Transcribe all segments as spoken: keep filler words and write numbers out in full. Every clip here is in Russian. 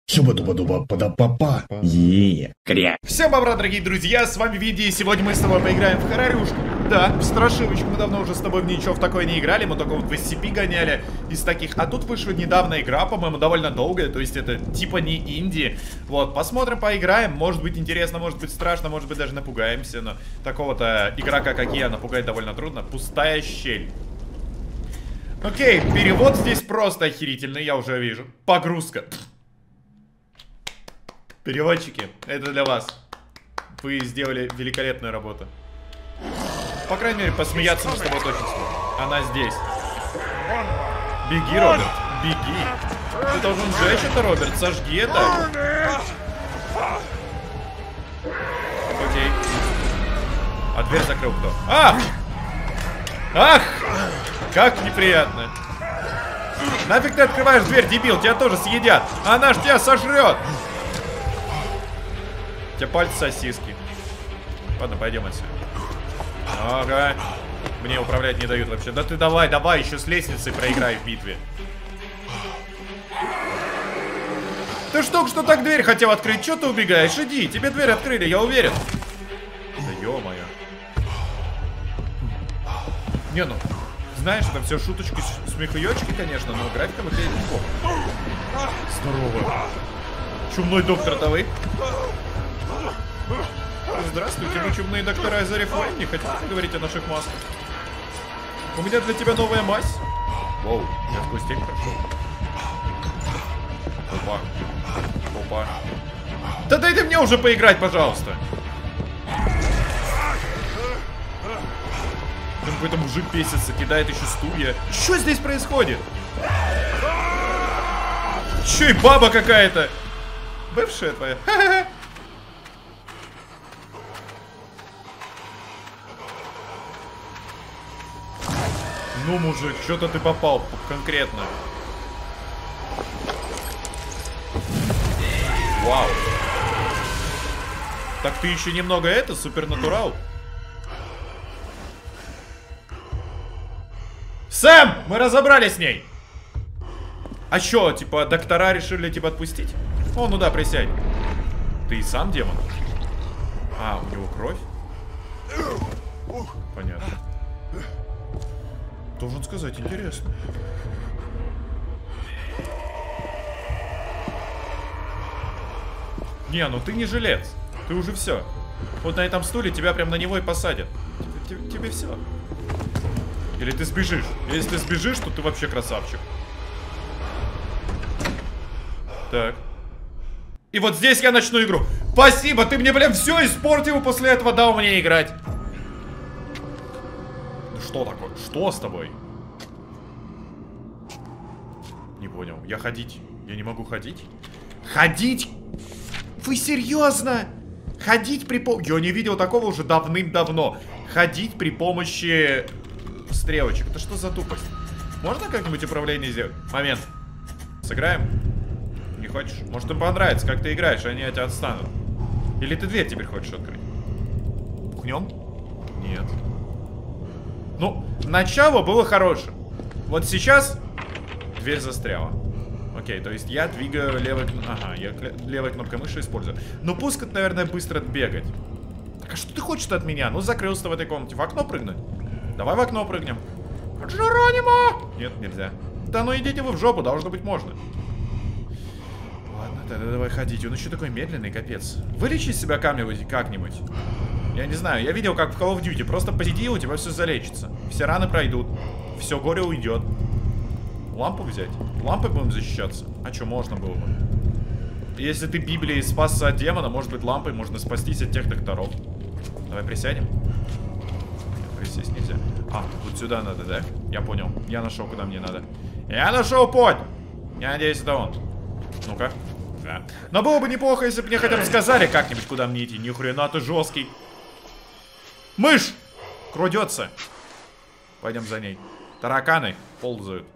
Шуба-дуба-дуба-пада-папа. Е, кря. Всем бобра, дорогие друзья, с вами Види, и сегодня мы с тобой поиграем в хоррорюшку. Да, в страшилочку. Мы давно уже с тобой в ничего в такое не играли, мы только вот в эс си пи гоняли из таких. А тут вышла недавно игра, по-моему, довольно долгая, то есть это типа не инди. Вот, посмотрим, поиграем, может быть интересно, может быть страшно, может быть даже напугаемся, но такого-то игрока, как я, напугать довольно трудно. Пустая щель. Окей, перевод здесь просто охерительный, я уже вижу. Погрузка. Переводчики, это для вас. Вы сделали великолепную работу. По крайней мере, посмеяться мы с тобой точно сможем. Она здесь. Беги, Роберт, беги. Ты должен сжечь это, Роберт, сожги это. Окей. А дверь закрыл кто? Ах! Ах! Как неприятно. Нафиг ты открываешь дверь, дебил, тебя тоже съедят. Она ж тебя сожрет. У тебя пальцы сосиски. Ладно, пойдем отсюда. Ага. Мне управлять не дают вообще. Да ты давай, давай, еще с лестницы проиграй в битве. Ты ж только что так дверь хотел открыть. Че ты убегаешь? Иди, тебе дверь открыли, я уверен. Да ё-моё. Не, ну, знаешь, это все шуточки, смехуёчки, конечно, но графика выглядит неплохо. Здорово. Чумной доктор-то вы? Здравствуйте, вы чумные доктора из Oriflame. Не хотите поговорить о наших масках? У меня для тебя новая мазь. Воу, я сквозь тень прошел. Опа. Опа. Да дай ты мне уже поиграть, пожалуйста. Там какой-то мужик бесится, кидает еще стулья. Что здесь происходит? Че и баба какая-то? Бывшая твоя. Ха-ха-ха. Ну, мужик, что-то ты попал конкретно. Вау. Так ты еще немного это, супернатурал. Сэм! Мы разобрались с ней! А чё, типа, доктора решили тебя отпустить? О, ну да, присядь. Ты и сам демон? А, у него кровь? Понятно. Должен сказать, интересно. Не, ну ты не жилец. Ты уже все. Вот на этом стуле тебя прям на него и посадят. Тебе, тебе все. Или ты сбежишь. Если ты сбежишь, то ты вообще красавчик. Так. И вот здесь я начну игру. Спасибо, ты мне, блин, все испортил, после этого дал мне играть. Что такое? Что с тобой? Не понял. Я ходить. Я не могу ходить? Ходить? Вы серьезно? Ходить при помощи... Я не видел такого уже давным-давно. Ходить при помощи стрелочек. Это что за тупость? Можно как-нибудь управление сделать? Момент. Сыграем? Не хочешь? Может, им понравится, как ты играешь, и они от тебя отстанут. Или ты дверь теперь хочешь открыть? Пухнем? Нет. Ну, начало было хорошим. Вот сейчас дверь застряла. Окей, то есть я двигаю левой... Ага, я левой кнопкой мыши использую. Ну, пусть, наверное, быстро бегать. Так, а что ты хочешь от меня? Ну, закрылся в этой комнате. В окно прыгнуть? Давай в окно прыгнем. Джеронимо! Нет, нельзя. Да ну идите вы в жопу, должно быть можно. Ладно, тогда давай ходить. Он еще такой медленный, капец. Вылечи себя камнем как-нибудь. Я не знаю, я видел, как в Call of Duty. Просто посиди, у тебя все залечится. Все раны пройдут. Все горе уйдет. Лампу взять? Лампой будем защищаться? А что, можно было бы? Если ты Библией спасся от демона, может быть, лампой можно спастись от тех докторов. Давай присядем. Нет, присесть нельзя. А, вот сюда надо, да? Я понял. Я нашел, куда мне надо. Я нашел путь! Я надеюсь, это он. Ну-ка. Да. Но было бы неплохо, если бы мне хотя бы сказали как-нибудь, куда мне идти. Ни хрена ты жесткий. Мышь! Крудется. Пойдем за ней. Тараканы ползают.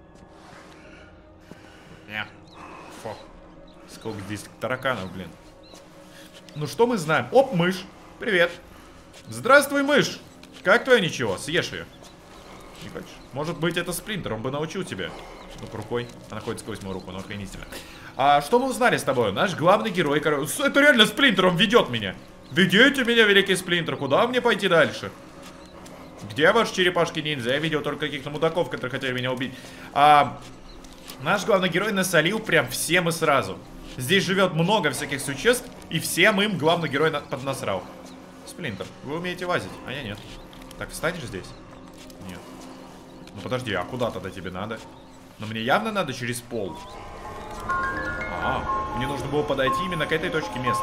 Не. Фу. Сколько здесь тараканов, блин. Ну что мы знаем? Оп, мышь. Привет. Здравствуй, мышь. Как твое ничего? Съешь ее. Не хочешь? Может быть, это спринтер, он бы научил тебя. Ну, рукой. Она ходит сквозь мою руку, но охренительно. А что мы узнали с тобой? Наш главный герой, короче... Это реально Сплинтер, он ведет меня. Ведете меня, великий Сплинтер, куда мне пойти дальше? Где ваши черепашки-ниндзя? Я видел только каких-то мудаков, которые хотели меня убить. А... Наш главный герой насолил прям всем и сразу. Здесь живет много всяких существ, и всем им главный герой на... поднасрал. Сплинтер, вы умеете лазить, а я нет. Так, встанешь здесь? Нет. Ну подожди, а куда тогда тебе надо? Но мне явно надо через пол. А, мне нужно было подойти именно к этой точке места.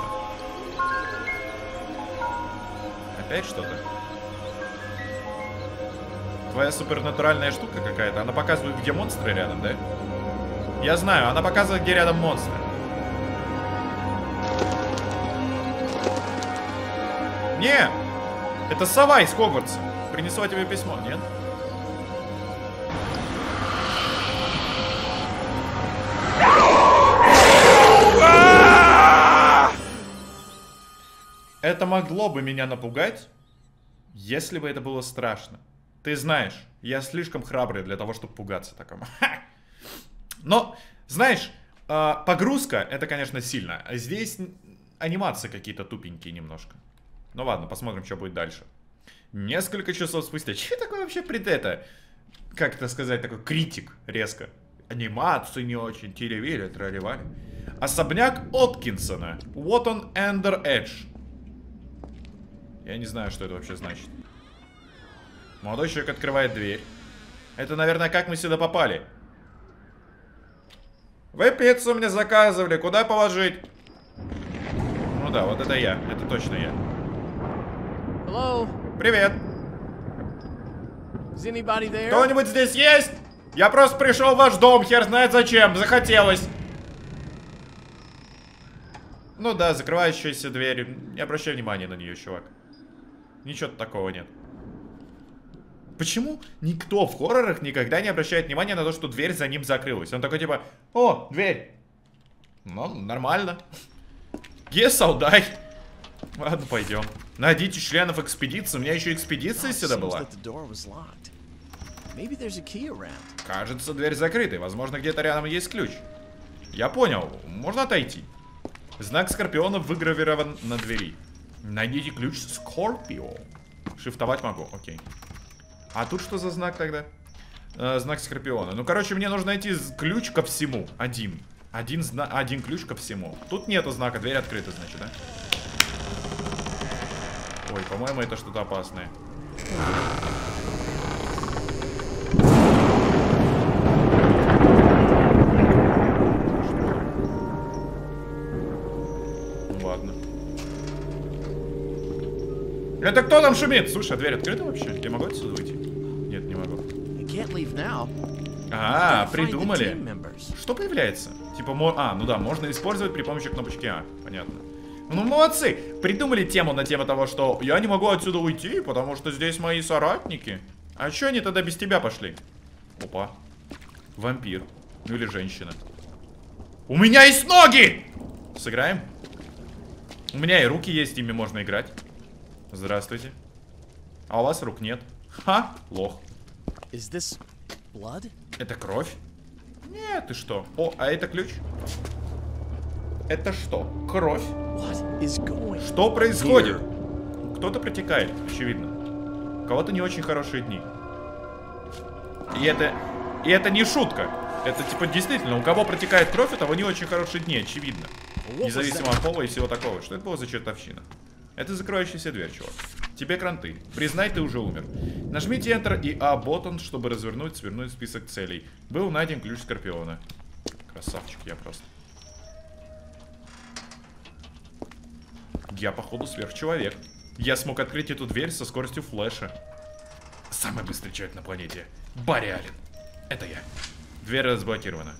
Опять что-то? Твоя супернатуральная штука какая-то. Она показывает, где монстры рядом, да? Я знаю, она показывает, где рядом монстры. Не! Это сова из Хогвартса. Принесла тебе письмо, нет? Это могло бы меня напугать, если бы это было страшно. Ты знаешь, я слишком храбрый для того, чтобы пугаться такому. Но, знаешь, погрузка, это, конечно, сильно. Здесь анимации какие-то тупенькие немножко. Ну ладно, посмотрим, что будет дальше. Несколько часов спустя. Че такое вообще пред это? Как это сказать, такой критик резко. Анимации не очень, телевизор, тролливали. Особняк Откинсона. Вот он, Эндер Эдж. Я не знаю, что это вообще значит. Молодой человек открывает дверь. Это, наверное, как мы сюда попали. Вы пиццу мне заказывали, куда положить? Ну да, вот это я, это точно я. Hello? Привет. Is anybody there? Кто-нибудь здесь есть? Я просто пришел в ваш дом, хер знает зачем, захотелось. Ну да, закрывающаяся дверь. Не обращай внимания на нее, чувак. Ничего такого нет. Почему никто в хоррорах никогда не обращает внимания на то, что дверь за ним закрылась? Он такой типа, о, дверь. Ну, нормально. Yes, I'll die. Ладно, пойдем. Найдите членов экспедиции. У меня еще экспедиция сюда была. Кажется, дверь закрыта. Возможно, где-то рядом есть ключ. Я понял. Можно отойти. Знак Скорпиона выгравирован на двери. Найдите ключ Скорпио. Шифтовать могу, окей. А тут что за знак тогда? Э, знак Скорпиона. Ну, короче, мне нужно найти ключ ко всему. Один. Один, зна... Один ключ ко всему. Тут нету знака, дверь открыта, значит, да? Ой, по-моему, это что-то опасное. Ладно. Это кто там шумит? Слушай, а дверь открыта вообще? Я могу отсюда выйти? Нет, не могу. А, придумали. Что появляется? Типа, мо... а, ну да, можно использовать при помощи кнопочки А. Понятно. Ну, молодцы. Придумали тему на тему того, что я не могу отсюда уйти, потому что здесь мои соратники. А чё они тогда без тебя пошли? Опа. Вампир. Ну или женщина. У меня есть ноги! Сыграем? У меня и руки есть, ими можно играть. Здравствуйте. А у вас рук нет. Ха, лох. Это кровь? Нет, ты что? О, а это ключ? Это что? Кровь? Что происходит? Кто-то протекает, очевидно. У кого-то не очень хорошие дни. И это... И это не шутка. Это типа действительно, у кого протекает кровь, у того не очень хорошие дни, очевидно. Независимо от пола и всего такого. Что это было за чертовщина? Это закрывающаяся дверь, чувак. Тебе кранты. Признай, ты уже умер. Нажмите Enter и A button, чтобы развернуть, свернуть список целей. Был найден ключ Скорпиона. Красавчик я просто. Я, походу, сверхчеловек. Я смог открыть эту дверь со скоростью флеша. Самый быстрый человек на планете. Барри Аллен. Это я. Дверь разблокирована.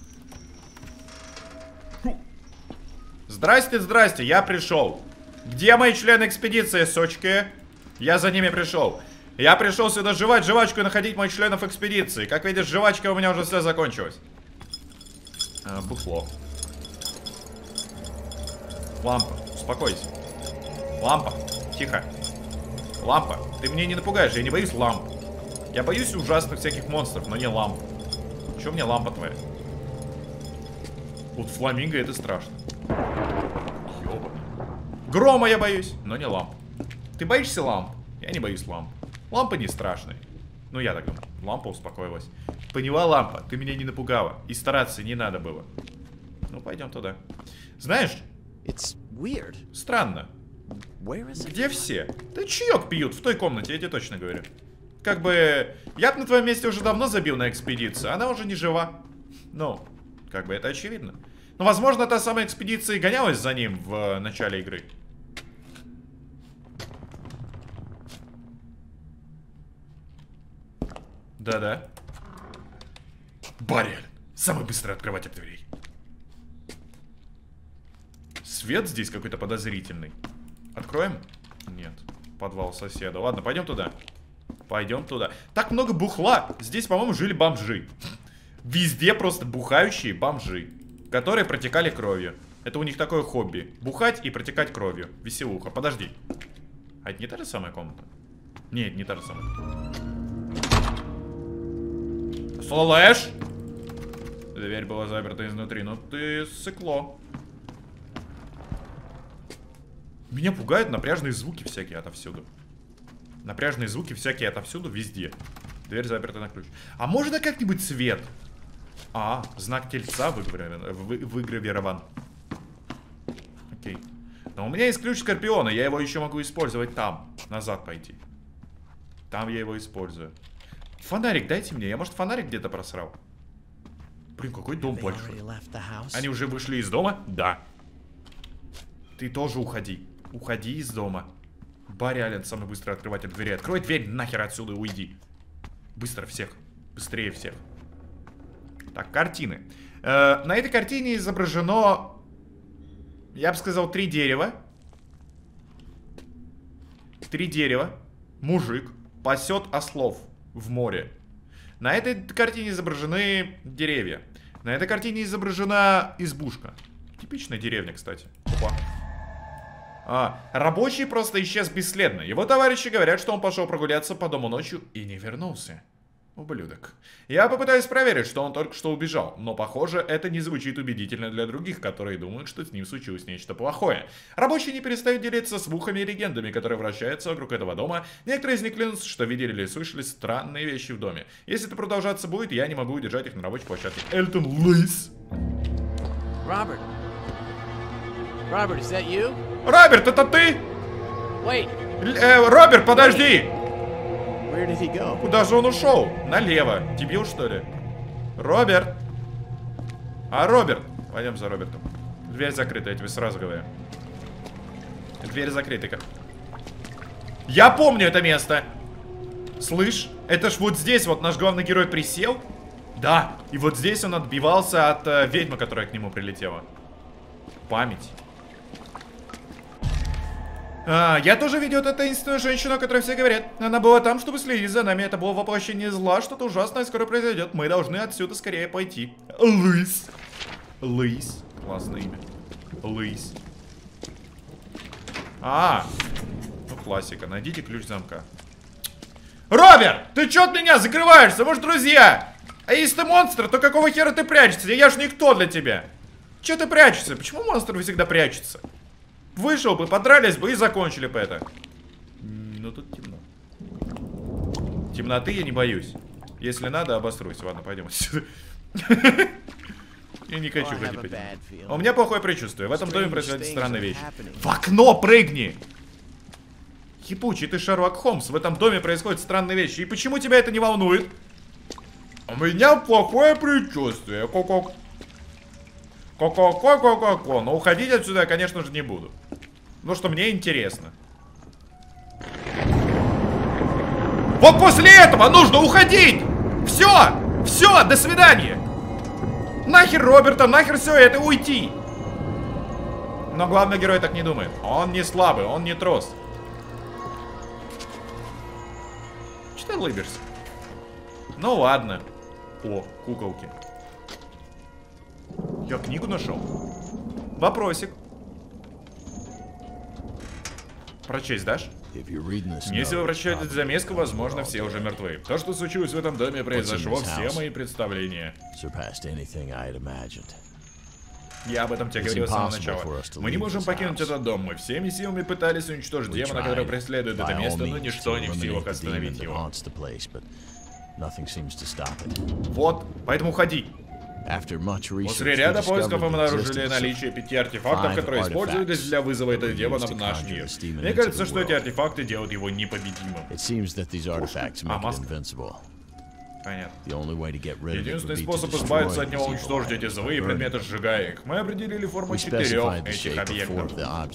Здрасте, здрасте, я пришел. Где мои члены экспедиции, сучки? Я за ними пришел. Я пришел сюда жевать жвачку и находить моих членов экспедиции. Как видишь, жвачка у меня уже все закончилась. А, бухло. Лампа, успокойся. Лампа, тихо. Лампа, ты мне не напугаешь, я не боюсь ламп. Я боюсь ужасных всяких монстров, но не ламп. Чё мне лампа твоя? Вот фламинго это страшно. Ёба. Грома я боюсь, но не ламп. Ты боишься ламп? Я не боюсь ламп. Лампа не страшная. Ну я так думаю. Лампа успокоилась. Поняла, лампа, ты меня не напугала. И стараться не надо было. Ну пойдем туда. Знаешь, It's weird. странно. Where is it? Где все? Да чаек пьют в той комнате, я тебе точно говорю. Как бы, я бы на твоем месте уже давно забил на экспедицию. Она уже не жива. Ну, как бы это очевидно. Но, возможно, та самая экспедиция и гонялась за ним в э, начале игры. Да-да. Барри, самый быстрый открыватель дверей. Свет здесь какой-то подозрительный. Откроем? Нет. Подвал соседа. Ладно, пойдем туда. Пойдем туда. Так много бухла. Здесь, по-моему, жили бомжи. Везде просто бухающие бомжи, которые протекали кровью. Это у них такое хобби. Бухать и протекать кровью. Веселуха. Подожди. А это не та же самая комната? Нет, не та же самая. Флэш! Дверь была заперта изнутри. Ну ты сыкло. Меня пугают напряжные звуки всякие отовсюду. Напряжные звуки всякие отовсюду, везде. Дверь заперта на ключ. А можно как-нибудь свет? А, знак тельца выгравирован. Вы, выгравирован. Окей. Но у меня есть ключ Скорпиона. Я его еще могу использовать там. Назад пойти. Там я его использую. Фонарик дайте мне. Я, может, фонарик где-то просрал? Блин, какой дом большой. Они уже вышли из дома? Да. Ты тоже уходи. Уходи из дома. Барри Аллен, самый быстрый открыватель двери. Открой дверь нахер отсюда и уйди. Быстро всех. Быстрее всех. Так, картины. Э, на этой картине изображено, я бы сказал, три дерева. Три дерева. Мужик пасет ослов в море. На этой картине изображены деревья. На этой картине изображена избушка. Типичная деревня, кстати. Опа. А, рабочий просто исчез бесследно. Его товарищи говорят, что он пошел прогуляться по дому ночью и не вернулся. Ублюдок. Я попытаюсь проверить, что он только что убежал, но, похоже, это не звучит убедительно для других, которые думают, что с ним случилось нечто плохое. Рабочие не перестают делиться слухами и легендами, которые вращаются вокруг этого дома. Некоторые из них клянутся, что видели или слышали странные вещи в доме. Если это продолжаться будет, я не могу удержать их на рабочей площадке. Элтон Луис. Robert. Robert, is that you? Роберт, это ты? Wait. Л э, Роберт, подожди! Where did he go? Куда же он ушел? Налево. Дебил, что ли? Роберт. А, Роберт. Пойдем за Робертом. Дверь закрыта, я тебе сразу говорю. Дверь закрыта. Как... Я помню это место. Слышь, это ж вот здесь вот наш главный герой присел. Да, и вот здесь он отбивался от э, ведьмы, которая к нему прилетела. Память. А, я тоже видел эту таинственную женщину, о которой все говорят. Она была там, чтобы следить за нами. Это было воплощение зла, что-то ужасное скоро произойдет. Мы должны отсюда скорее пойти. Луис. Луис. Классное имя. Луис. А, ну классика. Найдите ключ замка. Роберт, ты чё от меня закрываешься? Мы ж друзья. А если ты монстр, то какого хера ты прячешься? Я ж никто для тебя. Чё ты прячешься? Почему монстры всегда прячутся? Вышел бы, подрались бы и закончили бы это. Ну тут темно. Темноты я не боюсь. Если надо, обосрусь. Ладно, пойдем отсюда. Я не хочу ходить по темноте. У меня плохое предчувствие. В этом доме происходят странные вещи. В окно прыгни! Ебучий ты Шерлок Холмс. В этом доме происходят странные вещи. И почему тебя это не волнует? У меня плохое предчувствие. Ко-ко. Ко-ко-ко-ко-ко-ко. Но уходить отсюда я, конечно же, не буду. Потому что мне интересно. Вот после этого нужно уходить! Все! Все! До свидания! Нахер Роберта, нахер все это, уйти! Но главный герой так не думает. Он не слабый, он не трос. Что ты улыбишься? Ну ладно. О, куколки. Я книгу нашел. Вопросик. Прочесть дашь? Если вы прочитаете замеску, возможно, все уже мертвы. То, что случилось в этом доме, произошло все мои представления. Я об этом тебе говорил с самого начала. Мы не можем покинуть этот дом. Мы всеми силами пытались уничтожить демона, который преследует это место, но ничто не в силах остановить его. Вот, поэтому уходи. После ряда поисков мы обнаружили наличие пяти артефактов, которые использовались для вызова этого демона в наш мир. Мне кажется, что эти артефакты делают его непобедимым. А, маска. Понятно. Единственный способ избавиться от него — уничтожить эти злые предметы, сжигая их. Мы определили форму четырех этих объектов.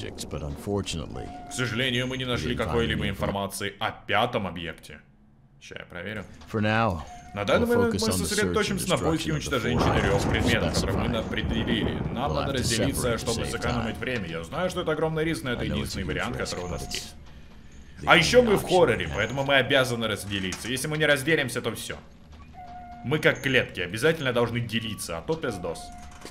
К сожалению, мы не нашли какой-либо информации о пятом объекте. Сейчас я проверю. На данный момент мы сосредоточимся на поиске и уничтожении четырех предметов, которые мы определили. Нам надо разделиться, чтобы сэкономить время. Я знаю, что это огромный риск, но это единственный вариант, который у нас есть. А еще мы в хорроре, поэтому мы обязаны разделиться. Если мы не разделимся, то все. Мы как клетки, обязательно должны делиться, а то пиздос.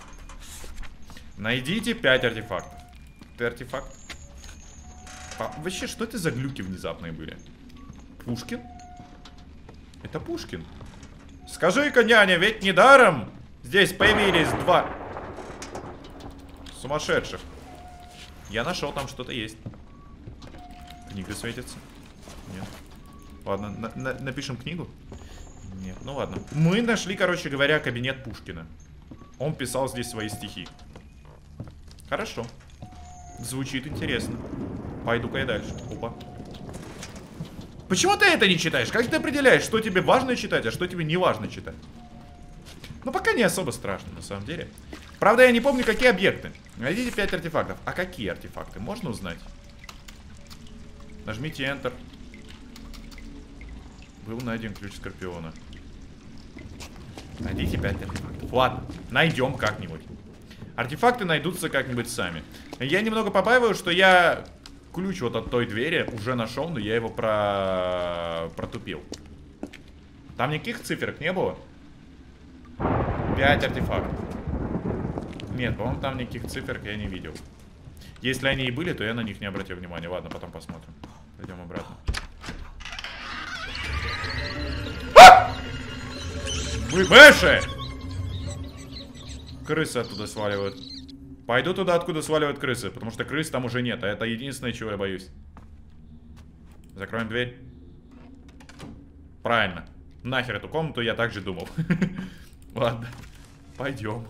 Найдите пять артефактов. Ты артефакт? А, вообще, что это за глюки внезапные были? Пушкин? Это Пушкин. Скажи-ка, няня, ведь недаром здесь появились два сумасшедших. Я нашел, там что-то есть. Книга светится. Нет. Ладно, на на напишем книгу. Нет, ну ладно. Мы нашли, короче говоря, кабинет Пушкина. Он писал здесь свои стихи. Хорошо. Звучит интересно. Пойду-ка я дальше. Опа. Почему ты это не читаешь? Как ты определяешь, что тебе важно читать, а что тебе не важно читать? Ну, пока не особо страшно, на самом деле. Правда, я не помню, какие объекты. Найдите пять артефактов. А какие артефакты? Можно узнать? Нажмите Enter. Был найден ключ Скорпиона. Найдите пять артефактов. Ладно, найдем как-нибудь. Артефакты найдутся как-нибудь сами. Я немного побаиваю, что я ключ вот от той двери уже нашел, но я его про... протупил. Там никаких циферок не было? Пять артефактов. Нет, по-моему, там никаких циферок я не видел. Если они и были, то я на них не обратил внимания. Ладно, потом посмотрим. Пойдем обратно. А! Мыши! Крысы оттуда сваливают. Пойду туда, откуда сваливают крысы, потому что крыс там уже нет, а это единственное, чего я боюсь. Закроем дверь. Правильно. Нахер эту комнату, я так же думал. Ладно, пойдем.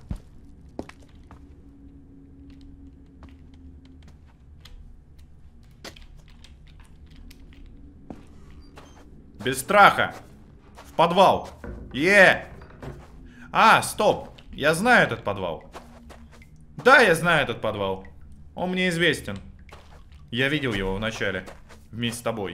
Без страха. В подвал. Е! А, стоп. Я знаю этот подвал. Да, я знаю этот подвал. Он мне известен. Я видел его в начале. Вместе с тобой.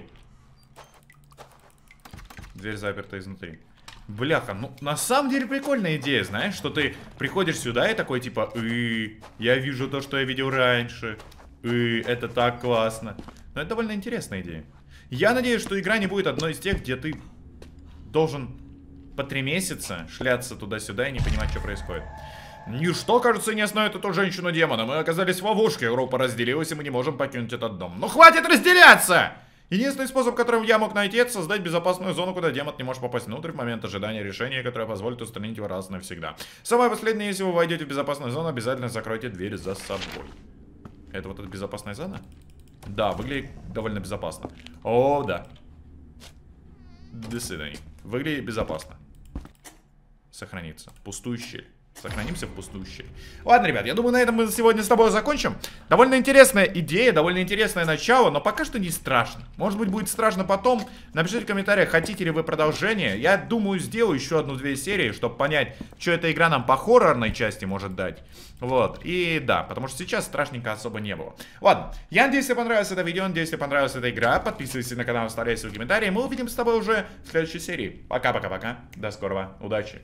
Дверь заперта изнутри. Бляха, ну на самом деле прикольная идея, знаешь, что ты приходишь сюда и такой типа, «Ы, я вижу то, что я видел раньше. Ы, это так классно». Но это довольно интересная идея. Я надеюсь, что игра не будет одной из тех, где ты должен по три месяца шляться туда-сюда и не понимать, что происходит. Ничто, кажется, не остановит эту женщину-демона. Мы оказались в ловушке, группа разделилась, и мы не можем покинуть этот дом. Ну хватит разделяться! Единственный способ, которым я мог найти, это создать безопасную зону, куда демон не может попасть внутрь в момент ожидания решения, которое позволит устранить его раз и навсегда. Самое последнее, если вы войдете в безопасную зону, обязательно закройте дверь за собой. Это вот эта безопасная зона? Да, выглядит довольно безопасно. О, да. До свидания. Выглядит безопасно. Сохраниться. Пустую щель. Сохранимся в пустую щель. Ладно, ребят, я думаю, на этом мы сегодня с тобой закончим. Довольно интересная идея, довольно интересное начало, но пока что не страшно. Может быть, будет страшно потом. Напишите в комментариях, хотите ли вы продолжение. Я думаю, сделаю еще одну-две серии, чтобы понять, что эта игра нам по хоррорной части может дать. Вот, и да, потому что сейчас страшненько особо не было. Ладно, я надеюсь, тебе понравилось это видео, надеюсь, тебе понравилась эта игра. Подписывайся на канал, оставляй свои комментарии. Мы увидимся с тобой уже в следующей серии. Пока-пока-пока, до скорого, удачи.